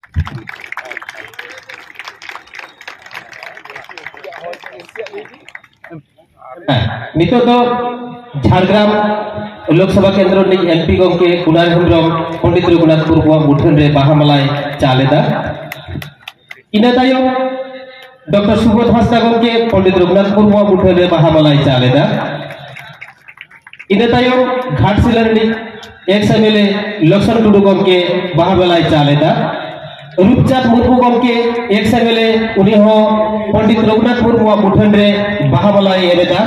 नितो तो झारग्राम लोकसभा केंद्र एमपी गंके कुणाल हेम्ब्रम पंडित रघुनाथ मुर्मू मुठन रे बाहामालाय चालेदा इना तायम डॉक्टर सुबोध हांसदा गंके पंडित रघुनाथ मुर्मू मुठन रे बाहामालाय चालेदा इना तायम घाटशिला एक्स एमएलए लक्षण टुडू गंके बाहामालाय चालेदा रूपचांद मुर्मू गंके एक्स एमएलए उनी हो पंडित रघुनाथ मुर्मू मुठन रे बाहामालाय एवेदा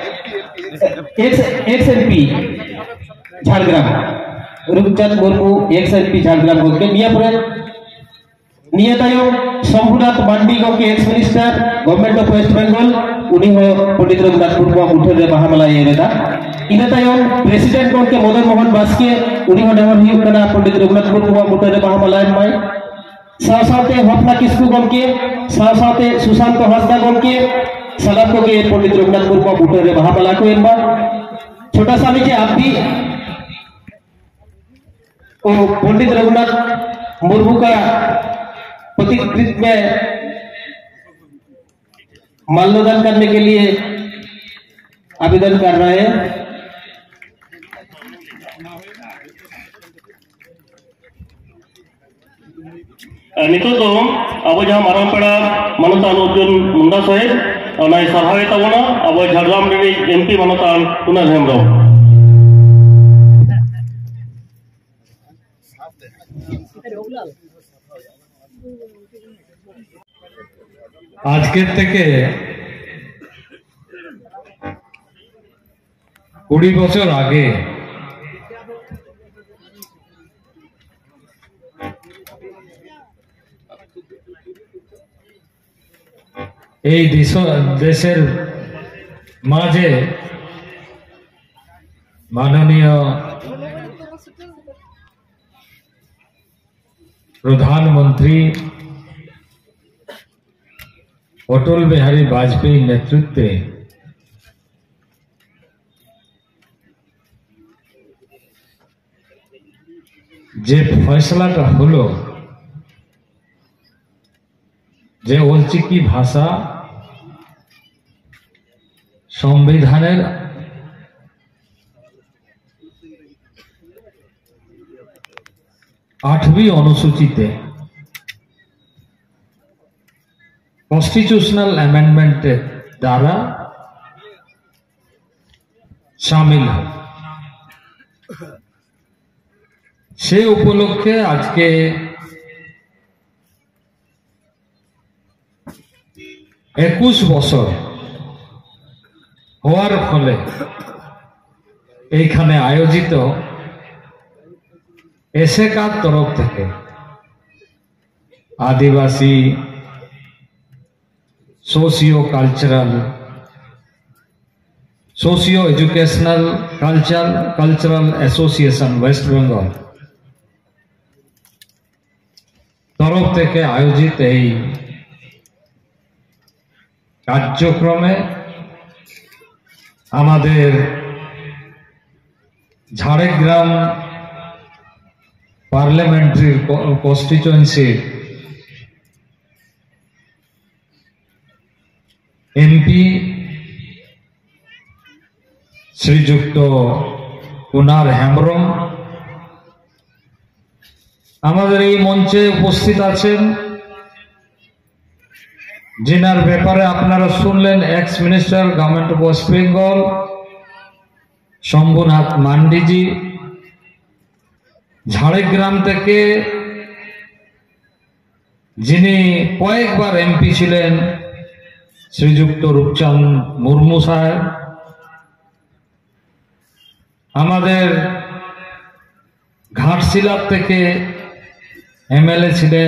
ex MP Jhargram Rupchand Murmu ex MP Jhargram गंके निया तायम शंभुनाथ मांडी गंके ex minister government of waste Bengal उनी हो पंडित रघुनाथ मुर्मू मुठन रे बाहामालाय एवेदा इना तायम प्रेसिडेंट गंके मदन मोहन बास्के उनी हो नेहर हुई कना पंडित रघुनाथ मुर्मू मुठन रे बाहामालाय माय सावसाते हफना किस्कू गंके सावसाते सुशांत हांसदा गंके सलाम को के पंडित रघुनाथ मुर्मू मुठन रे बाहामाला को एनबा छोटा सा नीचे आप भी पंडित रघुनाथ मुर्मू का प्रतिकृति में माल्यार्पण करने के लिए आवेदन कर रहे हैं। नितो तो अब जहाँ माराम पेड़ा मनतान अर्जुन मुंडा साहेब और सरहावे तबना अब झारग्राम एमपी मनतान कुणाल हेम्ब्रम আজকের থেকে 20 বছর আগে এই দেশের মাঝে মাননীয় প্রধানমন্ত্রী অটল বিহারী বাজপেয়ী নেতৃত্বে যে ফয়সলাটা হলো যে অলচিকি ভাষা সংবিধানের 8वीं অনুসূচিতে কনস্টিটিউশনাল অ্যামেন্ডমেন্টের দ্বারা শামিল হয়। সে উপলক্ষে আজকে একুশ বছর হওয়ার ফলে এইখানে আয়োজিত এসএকার তরফ থেকে আদিবাসী socio educational cultural association West Bengal तरफ থেকে আয়োজিত এই কার্যক্রমে আমাদের Jhargram parliamentary constituency MP Shriyukta Kunal Hembram আমাদের এই মঞ্চে উপস্থিত আছেন, जिनार ব্যাপারে আপনারা শুনলেন ex minister government of West Bengal Shambhunath Mandi ji, Jhargram থেকে যিনি কয়েকবার এমপি ছিলেন श्रीजुक्त रूपचांद मुर्मू साहेब, हमादेर घाटशिला থেকে एमएलए ছিলেন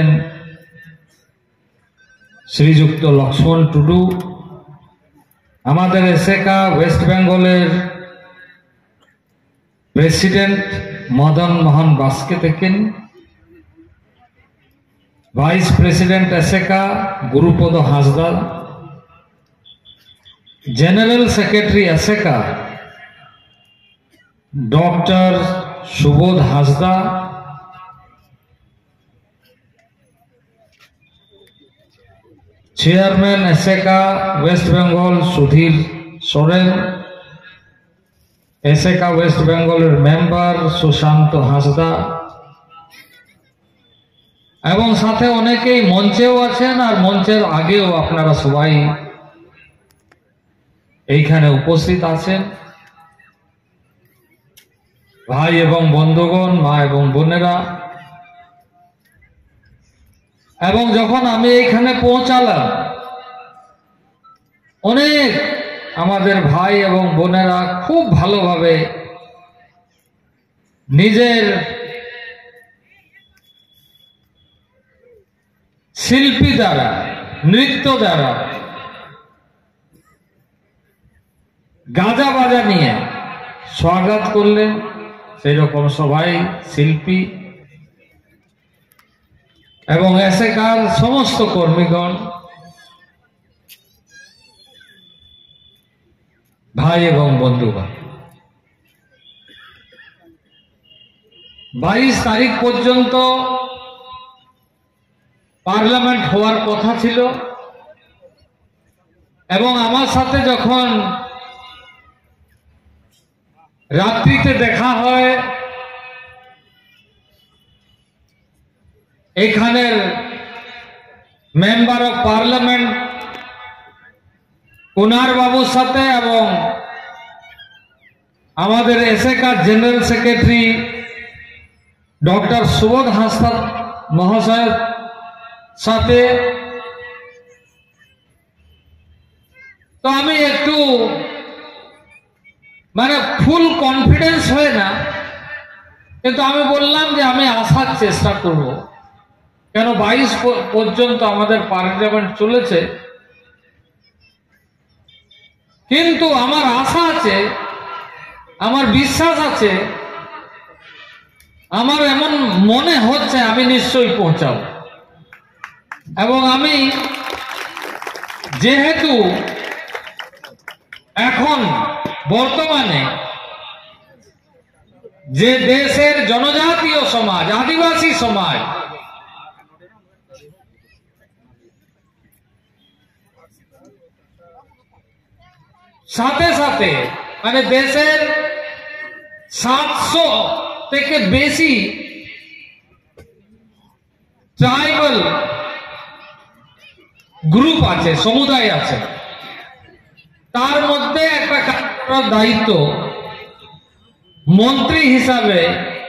श्रीजुक्त लक्ष्मण टुडू, हमादेर एसएका वेस्ट बेंगलेर प्रेसिडेंट मदन मोहन बास्के থেকেন, vice president ASECA Gurupada Hansda, general secretary ASECA doctor Subodh Hansda, chairman ASECA West Bengal Sudhir Soren, ASECA West বেঙ্গলের মেম্বার সুশান্ত হাঁসদা, এবং সাথে অনেকেই মঞ্চেও আছেন আর মঞ্চের আগেও আপনারা সবাই এইখানে উপস্থিত আছেন। ভাই এবং বন্ধুগণ, মা এবং বোনেরা, এবং যখন আমি এইখানে পৌঁছালাম অনেক আমাদের ভাই এবং বোনেরা খুব ভালোভাবে নিজের শিল্পী দ্বারা, নৃত্য দ্বারা, গাজা বাজা নিয়ে স্বাগত করলেন। সেই রকম সবাই শিল্পী এবং এসেকার সমস্ত কর্মীগণ, ভাই এবং বন্ধুগণ, 22 তারিখ পর্যন্ত পার্লামেন্ট হওয়ার কথা ছিল, এবং আমার সাথে যখন রাত্রিতে দেখা হয় এখানের মেম্বার অফ পার্লামেন্ট কুনার বাবুর সাথে এবং আমাদের ASECA general secretary doctor Subodh Hansda মহাশয়ের সাথে, তো আমি একটু ফুল কনফিডেন্স হয় না, কিন্তু আমি বললাম যে আমি আসার চেষ্টা করব, কেন 22 পর্যন্ত আমাদের পার্লামেন্ট চলেছে। কিন্তু আমার আশা আছে, আমার বিশ্বাস আছে, আমার এমন মনে হচ্ছে আমি নিশ্চয়ই পৌঁছাবো। এবং আমি যেহেতু এখন বর্তমানে যে দেশের জনজাতীয় সমাজ, আদিবাসী সমাজ সাথে সাথে দেশের 700 থেকে বেশি ট্রাইবাল গ্রুপ আছে, সমুদায় আছে, তার মধ্যে একটা কাজ করার দায়িত্ব মন্ত্রী হিসাবে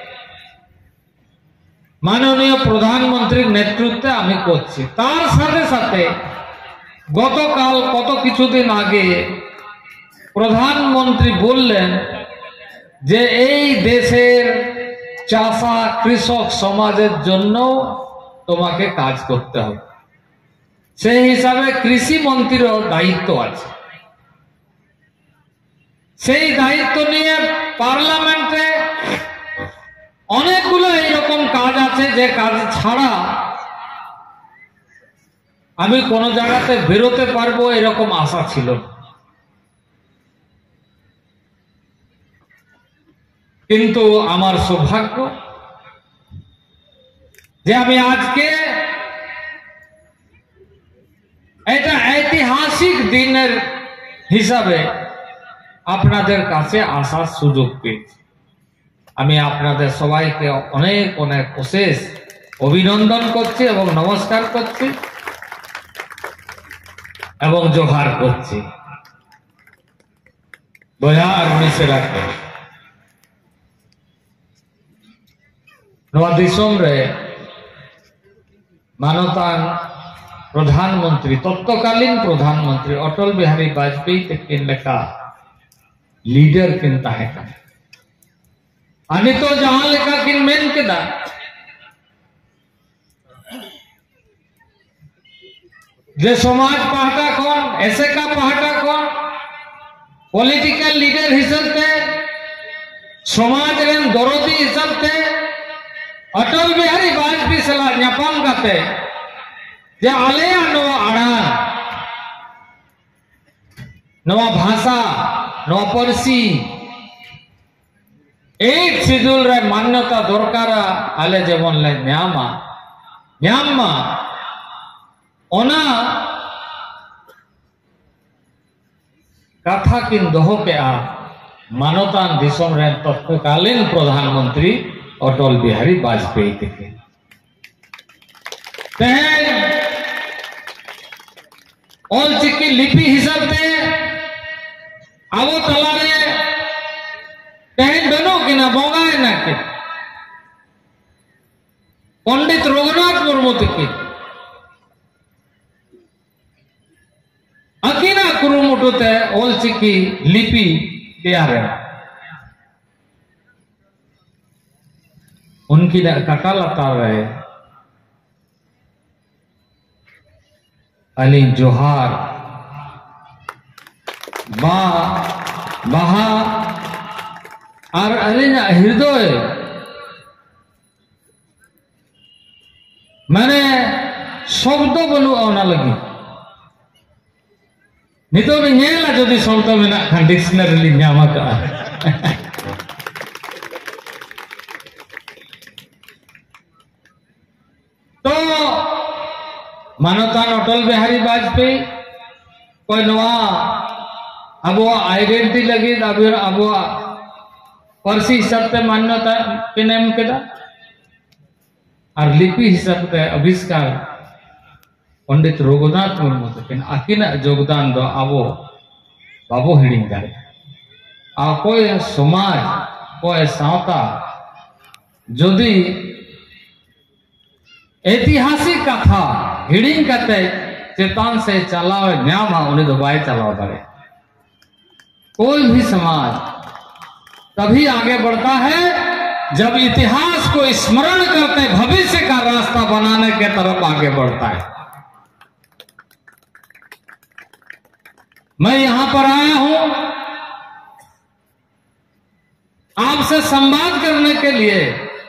মাননীয় প্রধানমন্ত্রীর নেতৃত্বে আমি করছি। তার সাথে সাথে গতকাল কিছুদিন আগে প্রধানমন্ত্রী বললেন যে এই দেশের চাষা কৃষক সমাজের জন্য তোমাকে কাজ করতে হবে। সেই হিসাবে কৃষি মন্ত্রীরও দায়িত্ব আছে। সেই দায়িত্ব নিয়ে পার্লামেন্টে অনেকগুলো এইরকম কাজ আছে যে কাজ ছাড়া আমি কোন জায়গাতে বেরোতে পারবো এরকম আশা ছিল। কিন্তু আমার সৌভাগ্য যে আমি আজকে এটা ঐতিহাসিক দিনের হিসাবে আপনাদের কাছে আসার সুযোগ পেয়েছি। আমি আপনাদের সবাইকে অনেক অনেক অশেষ অভিনন্দন করছি এবং নমস্কার করছি এবং জোহার করছি। বয়ার মিশে রাখে নয়া দিশম রে মানতান প্রধানমন্ত্রী, তৎকালীন প্রধানমন্ত্রী অটল বিহারী বাজपेयी तकिन लेका लीडर किन ताहें का अनि तो जहां लेका किन मेन केदा जे समाज पाहटा कौन ऐसे का पाहटा कौन पॉलिटिकल लीडर हिसाबते समाज रेन दरदी हिसाबते अटल बिहारी वाजपेयी सला न्यापाम गाते जे आले नवा आड़ान नवा भाषा नवा परसी एक शिड्यूल रे मान्यता दरकारा आले जेमन ले न्यामा ओना कथा किन दोहो के आ मानवतान दिसोम रे तत्कालीन प्रधानमंत्री अटल बिहारी वाजपेयी के ऑलचिकी लिपि हिसाब से अब तलारे बनो कि ना बोगाए ना के पंडित रघुनाथ मुर्मू के अकीना कुरुमुटुते ऑलचिकी लिपि तैयार है उनकी कटा लता रहे अली जोहार बाहा और अलिना हृदय मैंने शब्द बनू आना लगी नितो नेला जदि शब्द मेना खान डिक्शनरी ली ᱧᱟᱢ ᱟᱠᱟᱜᱼᱟ तो मानवतान अटल बिहारी वाजपेयी कोई नवा अब आइडेंटिटी लगी अब पारसी हिसाब से मान्यता के नाम के और लिपि हिसाब से आविष्कार पंडित रघुनाथ मुर्मू तकिन आकिन योगदान दो आबो बाबो हिड़िंग दाड़े आ कोई समाज कोई सावता जदि ऐतिहासिक कथा हिड़िंग करते चेतान से चलावे न्यामा उन्हें तो बाय चलाव दाड़े कोई भी समाज तभी आगे बढ़ता है जब इतिहास को स्मरण करते भविष्य का रास्ता बनाने के तरफ आगे बढ़ता है। मैं यहां पर आया हूं आपसे संवाद करने के लिए।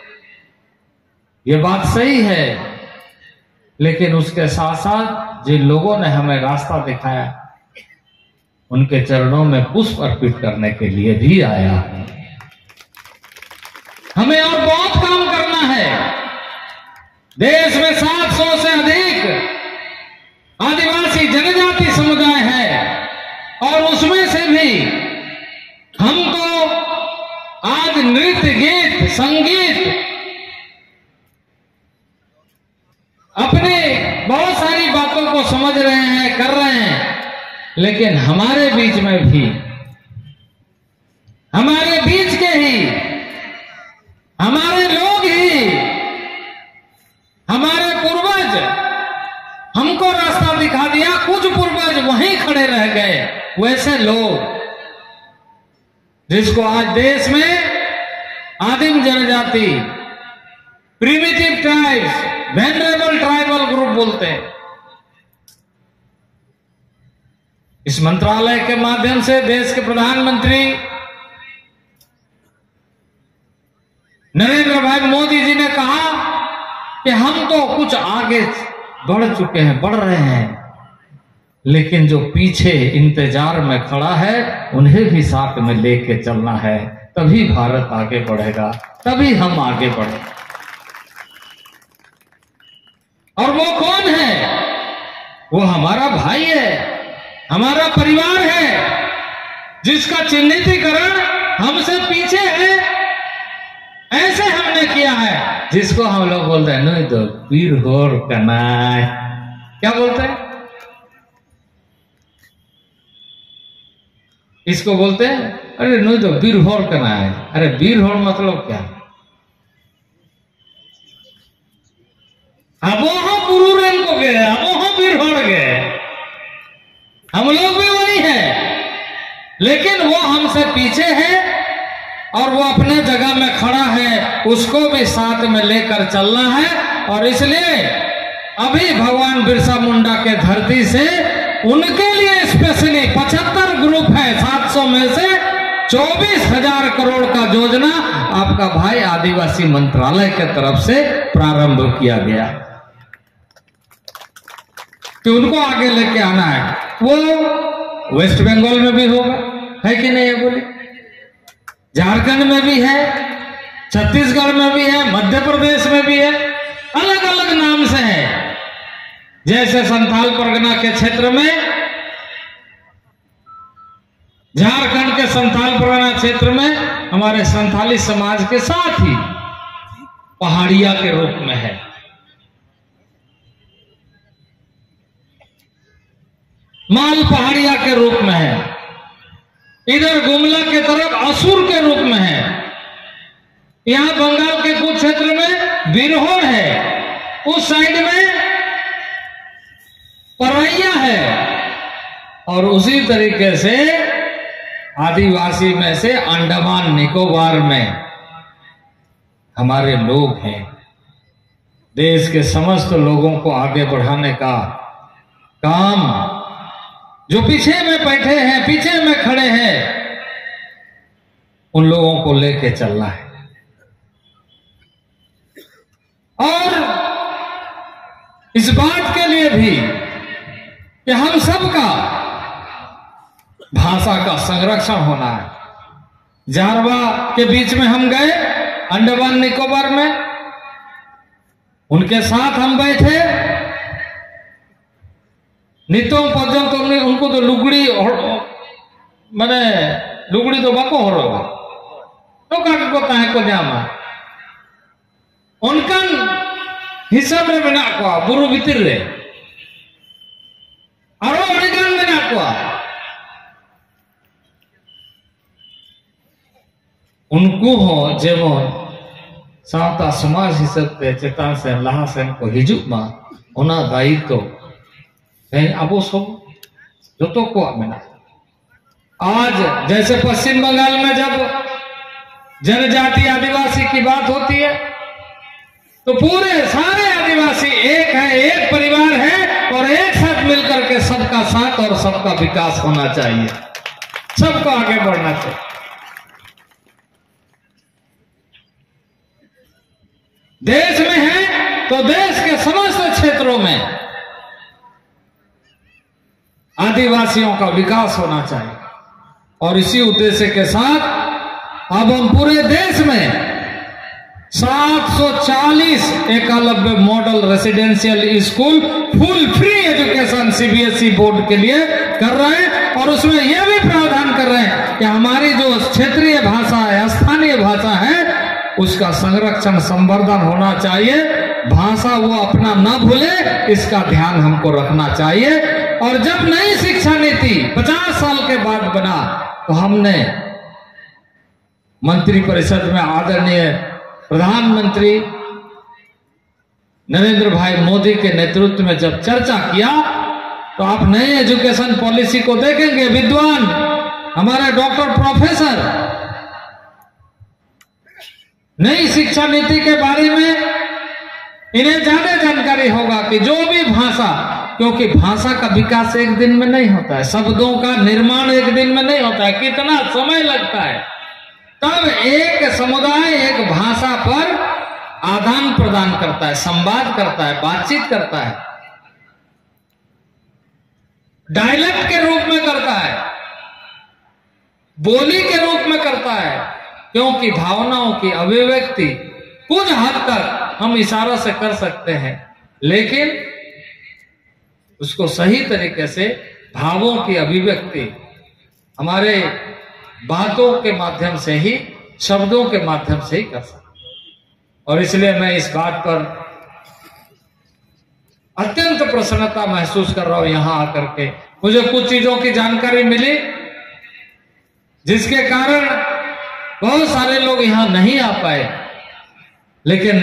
ये बात सही है, लेकिन उसके साथ साथ जिन लोगों ने हमें रास्ता दिखाया उनके चरणों में पुष्प अर्पित करने के लिए भी आया हूं। हमें और बहुत काम करना है। देश में 700 से अधिक आदिवासी जनजाति समुदाय है और उसमें से भी हमको आज नृत्य गीत संगीत अपने बहुत सारी बातों को समझ रहे हैं कर रहे हैं, लेकिन हमारे बीच में भी हमारे बीच के ही हमारे लोग ही हमारे पूर्वज हमको रास्ता दिखा दिया। कुछ पूर्वज वहीं खड़े रह गए। वैसे लोग जिसको आज देश में आदिम जनजाति primitive tribes vulnerable tribal group बोलते हैं, इस मंत्रालय के माध्यम से देश के प्रधानमंत्री नरेंद्र भाई मोदी जी ने कहा कि हम तो कुछ आगे बढ़ चुके हैं, बढ़ रहे हैं, लेकिन जो पीछे इंतजार में खड़ा है उन्हें भी साथ में लेके चलना है, तभी भारत आगे बढ़ेगा, तभी हम आगे बढ़ेंगे। और वो कौन है? वो हमारा भाई है, हमारा परिवार है, जिसका चिन्हितीकरण हमसे पीछे है। ऐसे हमने किया है, जिसको हम लोग बोलते हैं नहीं तो पीर होर कनाय। क्या बोलते हैं? इसको बोलते हैं अरे नहीं तो वीर होर कनाय। अरे वीर होर मतलब क्या? अब वो पुरुरन को गए, अब वो वीर होर गए। हम लोग भी वही है, लेकिन वो हमसे पीछे है और वो अपने जगह में खड़ा है, उसको भी साथ में लेकर चलना है। और इसलिए अभी भगवान बिरसा मुंडा के धरती से उनके लिए स्पेशली 75 ग्रुप है, 700 में से 24,000 करोड़ का योजना आपका भाई आदिवासी मंत्रालय के तरफ से प्रारंभ किया गया कि उनको आगे लेके आना है। वो वेस्ट बंगाल में भी होगा, है कि नहीं? है बोले, झारखंड में भी है, छत्तीसगढ़ में भी है, मध्य प्रदेश में भी है, अलग अलग नाम से है। जैसे संथाल परगना के क्षेत्र में झारखंड के संथाल परगना क्षेत्र में हमारे संथाली समाज के साथ ही पहाड़िया के रूप में है। माल पहाड़िया के रूप में है, इधर गुमला के तरफ असुर के रूप में है, यहां बंगाल के कुछ क्षेत्र में बिरहोर है, उस साइड में परैया है, और उसी तरीके से आदिवासी में से अंडमान निकोबार में हमारे लोग हैं। देश के समस्त लोगों को आगे बढ़ाने का काम जो पीछे में बैठे हैं, पीछे में खड़े हैं, उन लोगों को लेके चलना है। और इस बात के लिए भी कि हम सबका भाषा का संरक्षण होना है। जारवा के बीच में हम गए, अंडमान निकोबार में, उनके साथ हम बैठे, नितों पर्यंत उनको तो लुगड़ी मैंने लुगड़ी तो बाको हो रहा तो काट को ताहे को जामा उनकन हिसाब रे मेना को बुरु भीतर रे आरो अनेकान मेना को उनको हो जेमन सावता समाज हिसाब ते चेतान से लहा सेन को हिजुक मा ओना दायित्व अब सब जो तो को मेना। आज जैसे पश्चिम बंगाल में जब जनजाति आदिवासी की बात होती है तो पूरे सारे आदिवासी एक है, एक परिवार है, और एक साथ मिलकर के सबका साथ और सबका विकास होना चाहिए, सबको आगे बढ़ना चाहिए। देश में है तो देश के समस्त क्षेत्रों में आदिवासियों का विकास होना चाहिए, और इसी उद्देश्य के साथ अब हम पूरे देश में 740 Eklavya model residential school full free education CBSE board के लिए कर रहे हैं, और उसमें यह भी प्रावधान कर रहे हैं कि हमारी जो क्षेत्रीय भाषा है, स्थानीय भाषा है, उसका संरक्षण संवर्धन होना चाहिए। भाषा वो अपना न भूले, इसका ध्यान हमको रखना चाहिए। और जब नई शिक्षा नीति 50 साल के बाद बना तो हमने मंत्री परिषद में आदरणीय प्रधानमंत्री नरेंद्र भाई मोदी के नेतृत्व में जब चर्चा किया तो आप नए एजुकेशन पॉलिसी को देखेंगे, विद्वान हमारे डॉक्टर प्रोफेसर नई शिक्षा नीति के बारे में इन्हें ज्यादा जानकारी होगा कि जो भी भाषा, क्योंकि भाषा का विकास एक दिन में नहीं होता है, शब्दों का निर्माण एक दिन में नहीं होता है, कितना समय लगता है। तब एक समुदाय एक भाषा पर आदान प्रदान करता है, संवाद करता है, बातचीत करता है, डायलेक्ट के रूप में करता है, बोली के रूप में करता है, क्योंकि भावनाओं की अभिव्यक्ति कुछ हद तक हम इशारा से कर सकते हैं, लेकिन उसको सही तरीके से भावों की अभिव्यक्ति हमारे बातों के माध्यम से ही, शब्दों के माध्यम से ही कर सकते हैं। और इसलिए मैं इस बात पर अत्यंत प्रसन्नता महसूस कर रहा हूं। यहां आकर के मुझे कुछ चीजों की जानकारी मिली जिसके कारण बहुत सारे लोग यहां नहीं आ पाए, लेकिन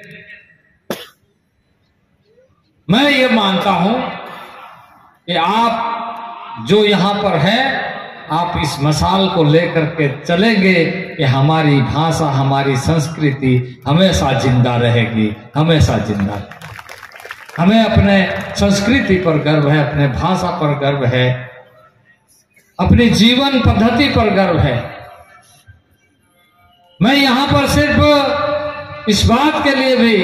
मैं ये मानता हूं कि आप जो यहां पर है, आप इस मसाल को लेकर के चलेंगे कि हमारी भाषा, हमारी संस्कृति हमेशा जिंदा रहेगी, हमेशा जिंदा रहेगी। हमें अपने संस्कृति पर गर्व है, अपने भाषा पर गर्व है, अपनी जीवन पद्धति पर गर्व है। मैं यहां पर सिर्फ इस बात के लिए भी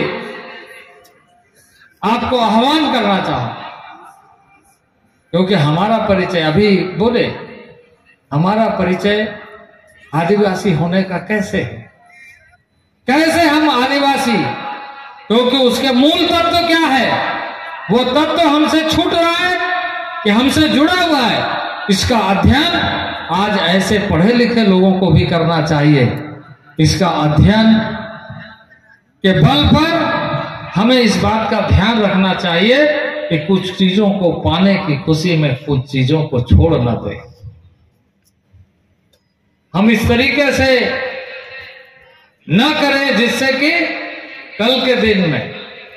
आपको आह्वान करना चाहूं, क्योंकि हमारा परिचय, अभी बोले, हमारा परिचय आदिवासी होने का कैसे है, कैसे हम आदिवासी, क्योंकि उसके मूल तत्व क्या है, वो तत्व हमसे छूट रहा है कि हमसे जुड़ा हुआ है, इसका अध्ययन आज ऐसे पढ़े लिखे लोगों को भी करना चाहिए। इसका अध्ययन के बल पर हमें इस बात का ध्यान रखना चाहिए कि कुछ चीजों को पाने की खुशी में कुछ चीजों को छोड़ न दें। हम इस तरीके से न करें जिससे कि कल के दिन में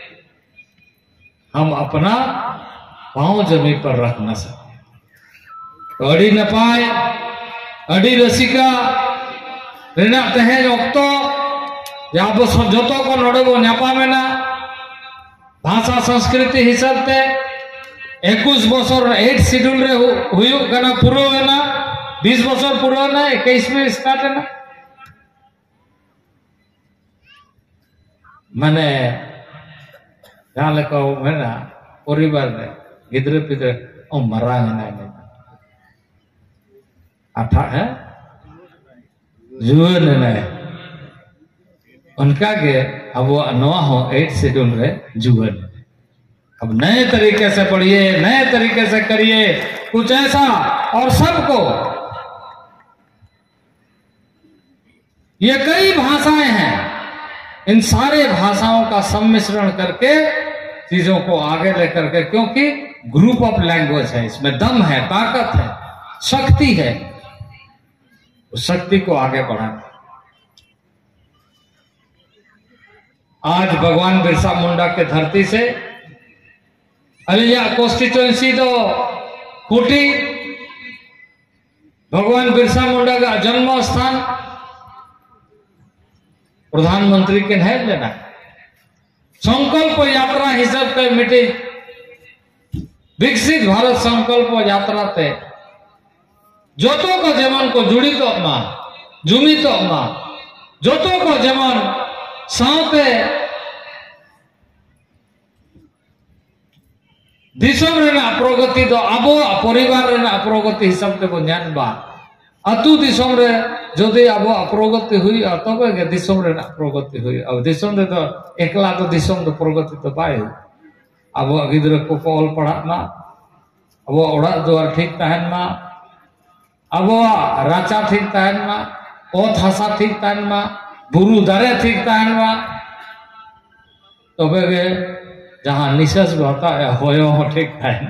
हम अपना पांव जमीन पर रख न सके। तो अड़ी नपाय अड़ी रसिका रेना तेहेज ओक्तो जब जोतो को नोड़े बो न्यापामेना भाषा संस्कृति हिसाब ते 21 बছর 8 शेड्यूल रे हुयु कना पूरो है 20 बছর पूरो ना 21 में स्टार्ट है ना माने जहाँ लेका है ना परिवार ने गिद्रे पिद्रे ओ मरा है ना आठा है जुएन है उनका के अब वो नवा हो 8 शेड्यूल रे जुएन। अब नए तरीके से पढ़िए, नए तरीके से करिए कुछ ऐसा, और सबको ये कई भाषाएं हैं, इन सारे भाषाओं का सम्मिश्रण करके चीजों को आगे लेकर के, क्योंकि ग्रुप ऑफ लैंग्वेज है, इसमें दम है, ताकत है, शक्ति है, उस शक्ति को आगे बढ़ाना। आज भगवान बिरसा मुंडा के धरती से अलिया कॉन्स्टिट्यूएंसी तो कोटी भगवान बिरसा मुंडा का जन्म स्थान प्रधानमंत्री के नहीं लेना संकल्प यात्रा हिसाब से मिटे विकसित भारत संकल्प यात्रा ते जो को जेमन को जुड़ी तो मा जुमी तो मा जो को जेमन साथे दिसम रेना प्रगति तो आबो परिवार रेना प्रगति हिसाब ते को ज्ञान बा अतु दिसम रे जदि आबो प्रगति हुई तबे के दिसम रेना प्रगति हुई। अब दिसम रे तो एकला तो दिसम तो प्रगति तो बाय आबो गिद्र को ऑल पढ़ा मा आबो ओड़ा दुआर ठीक तहन मा आबो राचा ठीक तहन मा ओत हासा ठीक तहन मा बुरु दारे ठीक तहन मा तबे के जहां निश्वास होता है होयो हो ठीक तहन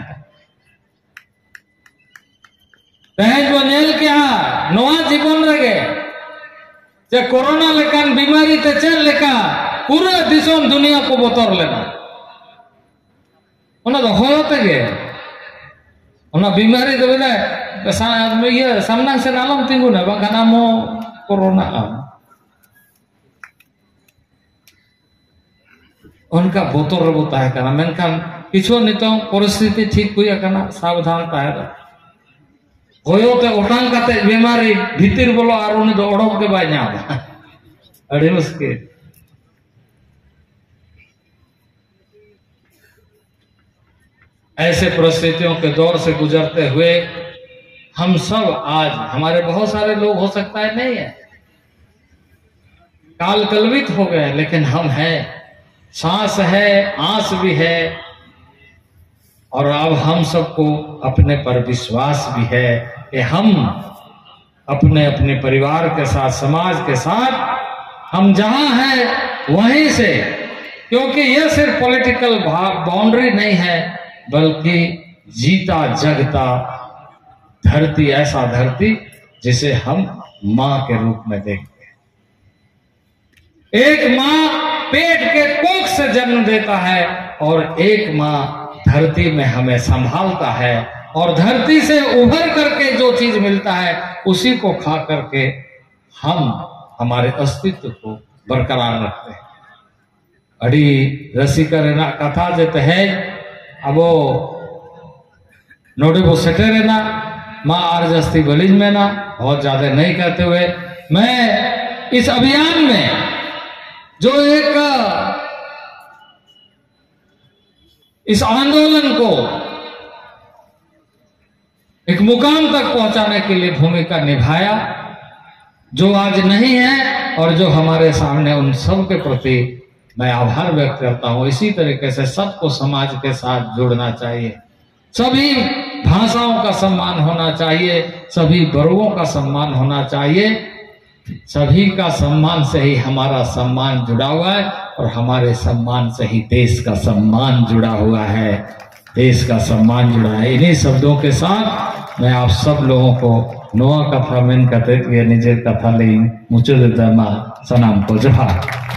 तहन जो नेल के नवा जीवन रगे जे कोरोना लेकान बीमारी ते चल लेका पूरे दिसम दुनिया को बतौर लेना ओना तो होयो तेगे ओना बीमारी तो बिना ये सामना से नालम तिंगु ना बाखाना मो कोरोना उनका बोतल रे बोता है करना मेनखान किछु नितों परिस्थिति ठीक हुई करना सावधान ताहे होयो ते ओटांग काते बीमारी भीतर बोलो और उनी दो ओडोक के बाय न्याम अड़ी मुश्किल। ऐसे परिस्थितियों के दौर से गुजरते हुए हम सब आज हमारे बहुत सारे लोग हो सकता है नहीं है काल कलवित हो गए, लेकिन हम हैं, सांस है, आस भी है, और अब हम सबको अपने पर विश्वास भी है कि हम अपने अपने परिवार के साथ, समाज के साथ हम जहां हैं वहीं से, क्योंकि यह सिर्फ पॉलिटिकल बाउंड्री नहीं है बल्कि जीता जगता धरती, ऐसा धरती जिसे हम मां के रूप में देखते हैं। एक मां पेट के कोख से जन्म देता है और एक मां धरती में हमें संभालता है, और धरती से उभर करके जो चीज मिलता है उसी को खा करके हम हमारे अस्तित्व को बरकरार रखते हैं। अड़ी रसिका रेना कथा देते हैं अब नोडे वो सेटे रहना माँ आर जस्ती बलिज में ना बहुत ज्यादा नहीं कहते हुए मैं इस अभियान में जो एक इस आंदोलन को एक मुकाम तक पहुंचाने के लिए भूमिका निभाया, जो आज नहीं है और जो हमारे सामने, उन सब के प्रति मैं आभार व्यक्त करता हूं। इसी तरीके से सबको समाज के साथ जुड़ना चाहिए, सभी भाषाओं का सम्मान होना चाहिए, सभी वर्गों का सम्मान होना चाहिए। सभी का सम्मान से ही हमारा सम्मान जुड़ा हुआ है और हमारे सम्मान से ही देश का सम्मान जुड़ा हुआ है। देश का सम्मान जुड़ा है। इन्हीं शब्दों के साथ मैं आप सब लोगों को नोआ कथा मेन कते निजे कथा ले मुझे सनाम को जोहार।